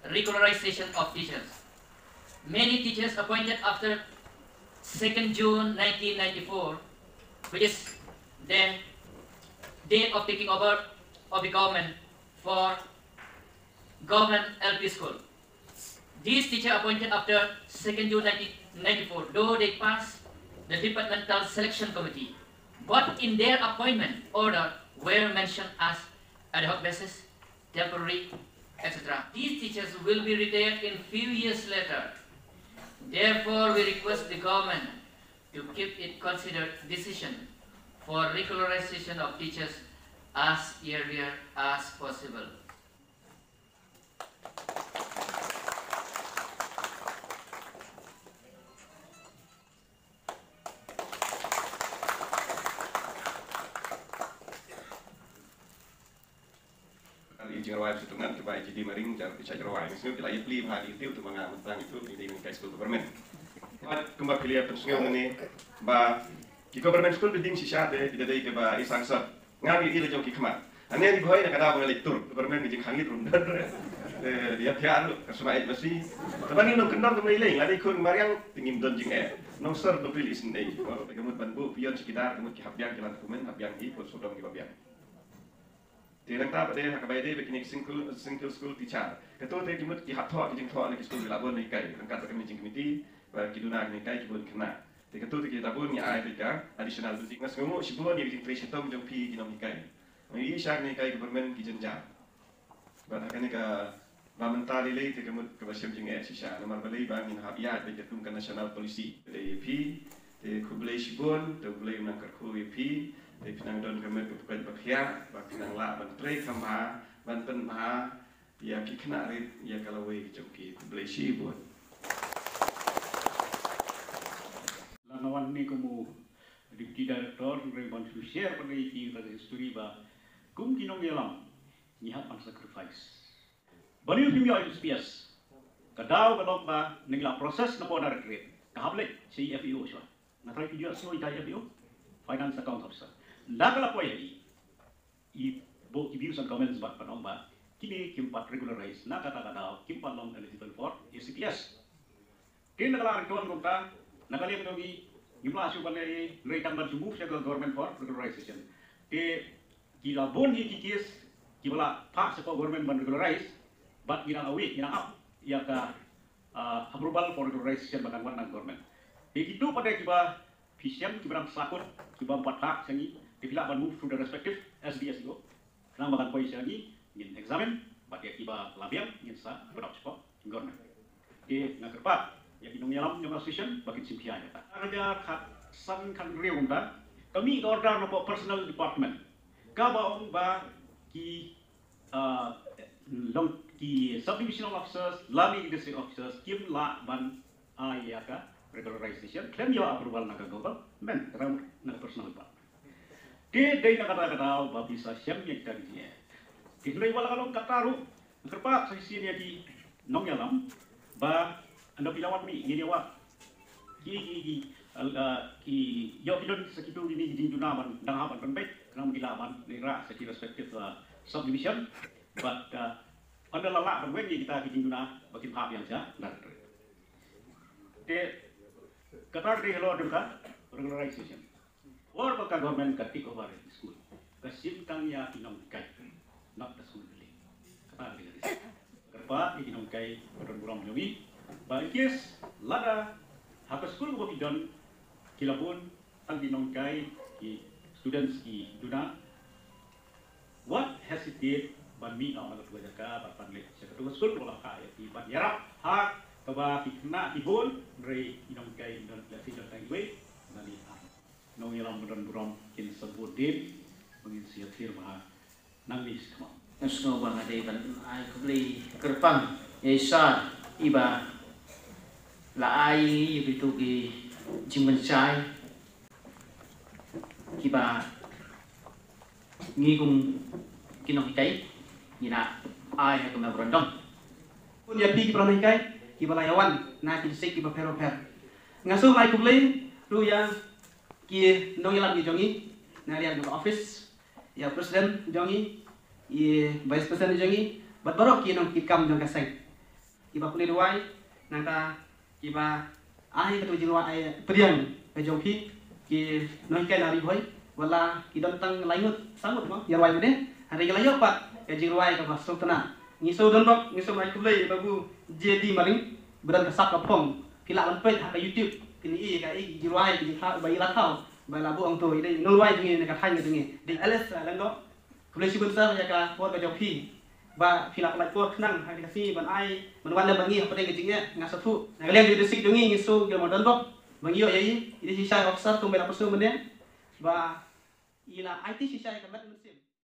regularization of teachers. Many teachers appointed after 2nd June 1994, which is then date of taking over of the government for government LP school. These teachers appointed after 2nd June 1994, though they passed the departmental selection committee, but in their appointment order were mentioned as ad hoc basis, temporary, etc. These teachers will be retired in few years later. Therefore, we request the government to keep it considered decision for regularization of teachers as earlier as possible. Jerawai setungan coba J.D.Maring bisa jerawai. Misalnya kita ayat beli hari itu untuk mengamankan itu di Viennial school government. Kembali lihat terusnya ini, bah di government school beding sisa deh, tidak ada itu bah isang sah. Ngabi itu jauh kikmat. Ane di bawah nak ada pengelit tur government bijak hangit rundan. Dia tiada semua itu masih. Tapi ni nong kendor tu melilai. Ada ikut mariang tinggi don jing nong ser tu pilih sendiri. Kemudian bantu pion sekitar kemudian habiang jalan dokumen habiang ikut sodom di babiang. Tidak tahu ada hak bayar dia begini single school teacher. Ketua dia cuma dihat thok jing thok nak school belabun ni kai. Angkat kami jing committee, bagi kiduna ni kai kibun kena. Ketua dia kita pun ni ayat dia additional building. Mas ngomong sibuk ni jing trace hitam jing pi kinom ni kai. Ini syak ni kai government kijenjang. Bahkan ni ke Bamentah lelai tu kemudian kebasyam jing sisa. Nomor balai bang ni habiat bagi ketumkan national policy. Dari AP, dari kubulai sibun, dari kubulai menangkar kuwi AP. Dari pinang don kami bukan berkhidmat, pinang lah menteri kama, banten mah, ya kikna rit, ya kalau wei kecungki beli sibun. Lanawan ni kamu deputy director, reban share pada iki pada history bah, kum kinong yelam, nyihat man sacrifice. Bani pimio SPS, kadau kalok bah, nengla proses napo na recruit, kahablek CFO siya. Natry video siya ita FO, finance account officer. Nakala po yan both views and comments ba panong ba kini kimpat regularize nakatagadaw kimpat long eligible for ACPS. Kini nakala rituan kung ta nakaliam dogi gimnasyo pa lay reitang ban sumove siya government for regularization. Kilabon hikikis kibala pa sa government ban regularize but ginang awit ginang up ya ka approval for regularization bakan ng government. Itu pada kiba Pisiam kibarang sakut kiba 4 hak sangi Dipilak ban move to the respective SDS itu, kenang bagan poin lagi, ingin examine, batia kiba labiang, ingin sa product spot, government. Di ngakerpat, yang inong yalam yang association, bakin simpianya ta. Raja kat san kan reung ta, kami order nopo personal department. Kabaong ba ki long ki subdivisional officers, learning district officers, kim la ban ayaka regularization, claim your approval naga government, terang naga personal department. Dia nakata-kata babisa siyam yang kita dia. Kita wala kalong kataru, kerpa sa sini di nong yalam, ba anda pilawan mi gini wa ki yo pilon sa kitu ini di dunaman dangapan penbaik kenang gilaman nira sa respective subdivision, but anda lalak penbaik kita di duna bakin hab yang sa dar. Dia kata dia hello dengan regularization. Or baka government ka take over the school. Kasim tang ya inong kai, not the school building. Kata dia. Kerpa inong kai orang yogi. Bangkis lada hak school ko bidon kilabun tang inong kai ki students ki duna. What has it did ban mi na tuwa ka ban le. Sa tuwa school ko la ka ti ban yarap hak kaba kikna ibon re inong kai don la si don tang way nani nong yalam buron kin sabudin menginisiatif bah nangis kemau. Nusno bang ada ban ai kubli kerpang yesa iba la ai itu ki jimencai kiba ngigung kinong kai ina ai ha kemau berondong. Pun ya pi kiba kai kiba layawan na kin sik kiba peroper. Ngasuh ai kubli lu yang ki nong yalam ki jongi na lian ko office ya president jongi i vice president jongi bat barok ki nong ki kam jong kaseng kiba pulih duai nangka kiba ahi ketu jiwa periang jongpi ki noi kai nari boy wala ki tentang lainut samut mo ya wai mene hari layo pak ya jiwa ka masuk tena ngiso don bok ngiso mai kulai babu J.D.Maring beran kesak kapong kila lempet ha YouTube kini ka jiwa ki ha bai la thau bai la bu ong tu ide no wai tungi ka thai ngi di ls lando kulai sibun sa ya ka pot ka jongpi ba filak lai pot nang hari kasi ban ai ban wan bangi apa deng jingnya ngasatu ngalian di desik dungi ngiso gil modon bok bangi yo yai ide sisa officer tu bela pasu mene ba ila IT sisa ka mat mesin